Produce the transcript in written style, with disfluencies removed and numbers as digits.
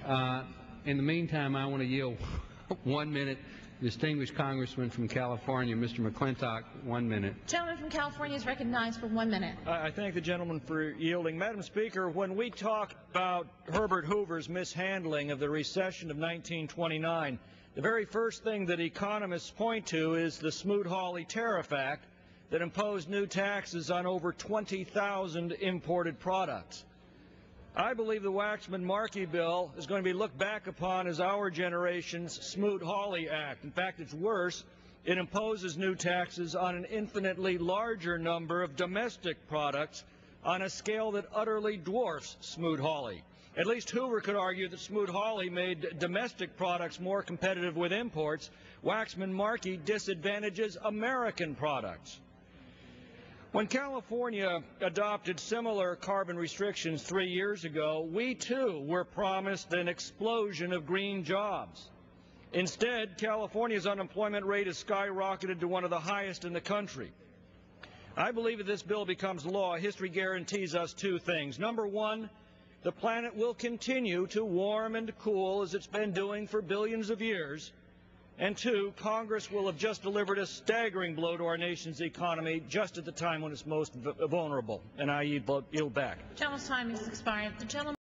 In the meantime, I want to yield 1 minute. Distinguished Congressman from California, Mr. McClintock, 1 minute. Gentleman from California is recognized for 1 minute. I thank the gentleman for yielding. Madam Speaker, when we talk about Herbert Hoover's mishandling of the recession of 1929, the very first thing that economists point to is the Smoot-Hawley Tariff Act that imposed new taxes on over 20,000 imported products. I believe the Waxman-Markey bill is going to be looked back upon as our generation's Smoot-Hawley Act. In fact, it's worse. It imposes new taxes on an infinitely larger number of domestic products on a scale that utterly dwarfs Smoot-Hawley. At least Hoover could argue that Smoot-Hawley made domestic products more competitive with imports. Waxman-Markey disadvantages American products. When California adopted similar carbon restrictions 3 years ago, we too were promised an explosion of green jobs. Instead, California's unemployment rate has skyrocketed to one of the highest in the country. I believe if this bill becomes law, history guarantees us two things. Number one, the planet will continue to warm and cool as it's been doing for billions of years. And two, Congress will have just delivered a staggering blow to our nation's economy just at the time when it's most vulnerable. And I yield back. Gentleman's time has expired. The gentleman